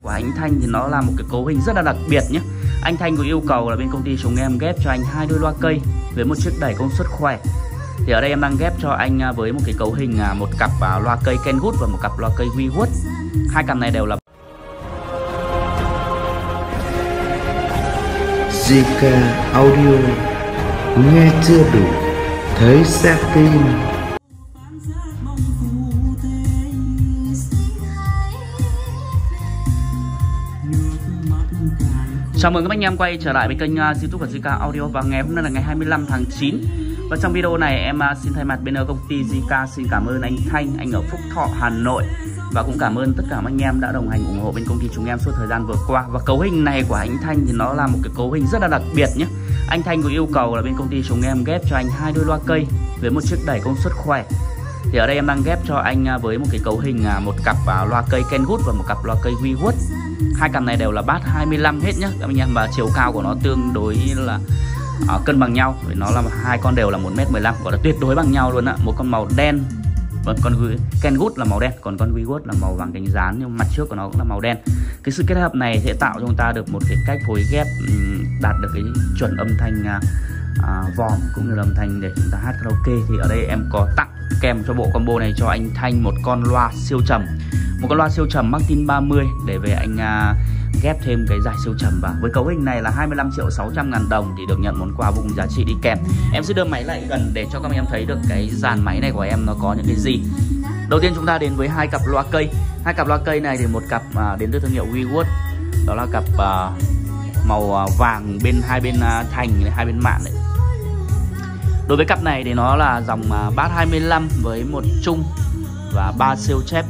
của anh Thanh thì nó là một cái cấu hình rất là đặc biệt nhé. Anh Thanh có yêu cầu là bên công ty chúng em ghép cho anh 2 đôi loa cây với một chiếc đẩy công suất khỏe. Thì ở đây em đang ghép cho anh với một cái cấu hình một cặp loa cây Kenwood và một cặp loa cây Wewood. Hai cặp này đều là Zika Audio, nghe chưa đủ, thấy sẽ tin. Chào mừng các anh em quay trở lại với kênh YouTube của Zika Audio. Và ngày hôm nay là ngày 25 tháng 9. Và trong video này em xin thay mặt bên công ty Zika xin cảm ơn anh Thanh, anh ở Phúc Thọ, Hà Nội. Và cũng cảm ơn tất cả các anh em đã đồng hành ủng hộ bên công ty chúng em suốt thời gian vừa qua. Và cấu hình này của anh Thanh thì nó là một cái cấu hình rất là đặc biệt nhé. Anh Thanh có yêu cầu là bên công ty chúng em ghép cho anh 2 đôi loa cây với một chiếc đẩy công suất khỏe. Thì ở đây em đang ghép cho anh với một cái cấu hình một cặp loa cây Kenwood và một cặp loa cây Wewood. Hai cặp này đều là bass 25 hết nhé các anh em, và chiều cao của nó tương đối là cân bằng nhau. Vì nó là hai con đều là 1m15, gọi là tuyệt đối bằng nhau luôn ạ. Một con màu đen, con Kenwood là màu đen, còn con Wewood là màu vàng cánh rán, nhưng mặt trước của nó cũng là màu đen. Cái sự kết hợp này sẽ tạo cho chúng ta được một cái cách phối ghép đạt được cái chuẩn âm thanh vòm cũng như là âm thanh để chúng ta hát karaoke. Thì ở đây em có tặng kèm cho bộ combo này cho anh Thanh một con loa siêu trầm, một con loa siêu trầm Martin 30 để về anh ghép thêm cái giải siêu trầm vào. Với cấu hình này là 25.600.000 đồng thì được nhận món quà vô cùng giá trị đi kèm. Em sẽ đưa máy lại gần để cho các em thấy được cái dàn máy này của em nó có những cái gì. Đầu tiên chúng ta đến với hai cặp loa cây. Hai cặp loa cây này thì một cặp đến từ thương hiệu Wewood, đó là cặp màu vàng bên hai bên thành hai bên mạn đấy. Đối với cặp này thì nó là dòng bass 25 với một trung và 3 siêu chép.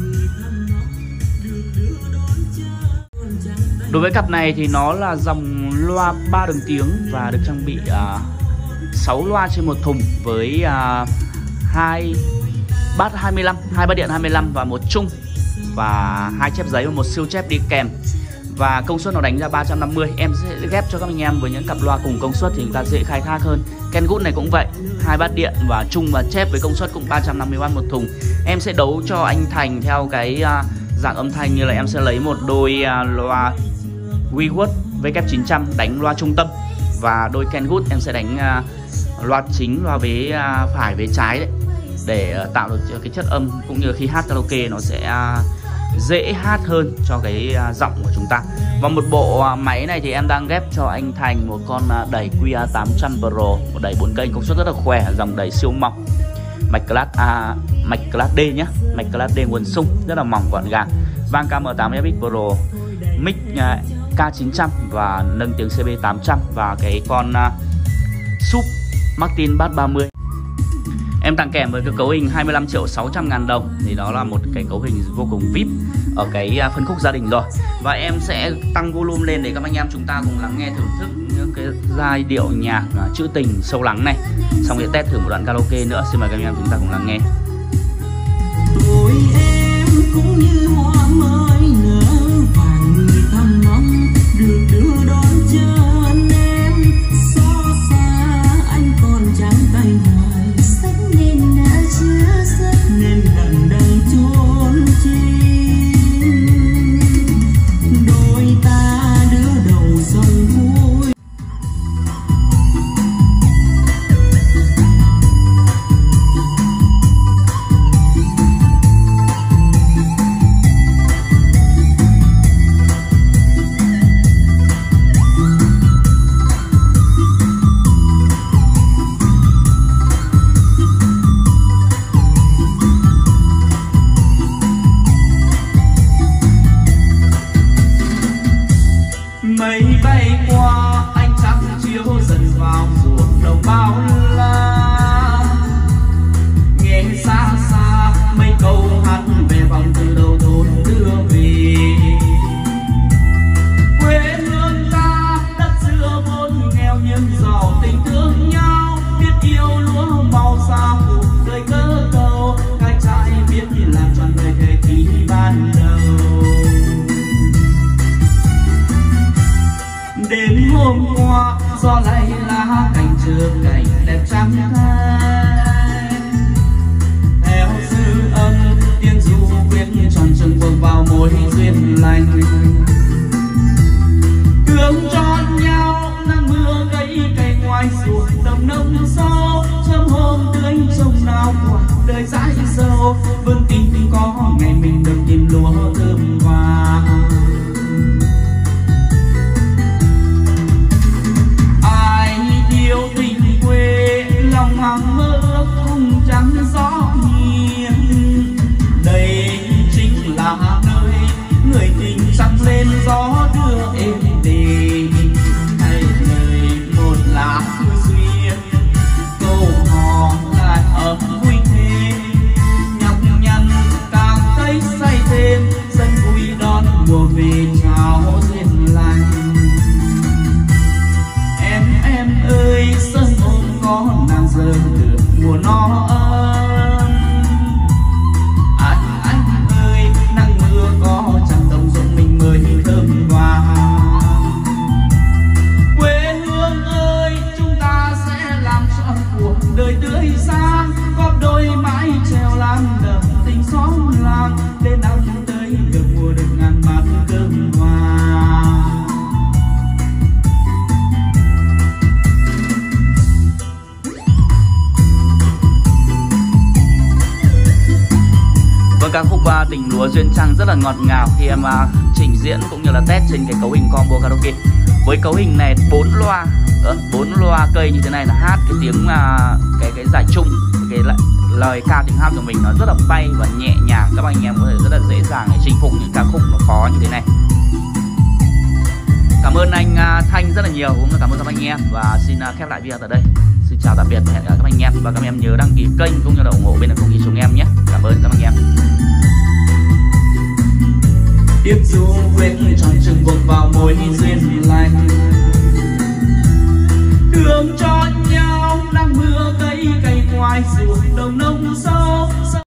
Đối với cặp này thì nó là dòng loa 3 đường tiếng và được trang bị 6 loa trên một thùng với 2 bass 25, 2 bass điện 25 và một trung và 2 chép giấy và một siêu chép đi kèm. Và công suất nó đánh ra 350. Em sẽ ghép cho các anh em với những cặp loa cùng công suất thì chúng ta dễ khai thác hơn. Kenwood này cũng vậy, 2 bass điện và trung và chép với công suất cũng 350W một thùng. Em sẽ đấu cho anh Thành theo cái dạng âm thanh như là em sẽ lấy một đôi loa Wewood WF900 đánh loa trung tâm, và đôi Kenwood em sẽ đánh loa chính, loa vế phải vế trái đấy, để tạo được cái chất âm cũng như khi hát karaoke nó sẽ dễ hát hơn cho cái giọng của chúng ta. Và một bộ máy này thì em đang ghép cho anh Thành một con đẩy QA800 Pro, một đẩy 4 kênh công suất rất là khỏe, dòng đẩy siêu mỏng, mạch class D nhé, mạch class D nguồn sung rất là mỏng gọn gàng, vang KM8FX Pro, mic K900 và nâng tiếng CB800 và cái con sub Martin bass 30. Em tặng kèm với cái cấu hình 25.600.000 đồng thì đó là một cái cấu hình vô cùng VIP ở cái phân khúc gia đình rồi. Và em sẽ tăng volume lên để các anh em chúng ta cùng lắng nghe thưởng thức những cái giai điệu nhạc trữ tình sâu lắng này. Xong sẽ test thử một đoạn karaoke nữa. Xin mời các anh em chúng ta cùng lắng nghe. Tuổi em cũng như hoa mới nở vàng, người thầm mong được đưa đón chân em. Xót xa anh còn trắng tay hoài, nên đã chưa giấc nên lần đang trốn chim. Đôi ta đưa đầu dòng vui. Mây bay qua ánh trăng chiếu dần vào ruộng đồng bao la, nghe xa xa mấy câu hát về vòng từ đầu thôn đưa về. Quê hương ta đất xưa vốn nghèo nhưng giàu tình thương nhau, biết yêu lúa màu xa phủ đời cơ cầu, cái trai biết làm tròn đời thời kỳ ban đầu. Đến hôm qua gió lay lá cành trường cảnh đẹp trắng thay, theo dư âm tiếng ru quyết tròn trừng buông vào môi duyên lành. Tình Lúa Duyên Trăng rất là ngọt ngào khi em trình diễn cũng như là test trên cái cấu hình combo karaoke. Với cấu hình này 4 loa cây như thế này là hát cái tiếng cái giải chung, cái lời ca tiếng hát của mình nó rất là bay và nhẹ nhàng, các anh em có thể rất là dễ dàng để chinh phục những ca khúc nó khó như thế này. Cảm ơn anh Thanh rất là nhiều, cũng là cảm ơn các anh em và xin khép lại video tại đây. Xin chào tạm biệt và hẹn gặp lại các anh em, và các anh em nhớ đăng ký kênh cũng như là ủng hộ bên công ty chúng em nhé. Cảm ơn các anh em. Tiếp du huyết tròn trừng buộc vào môi duyên lành, thương cho nhau nắng mưa cây cày quài ruộng đồng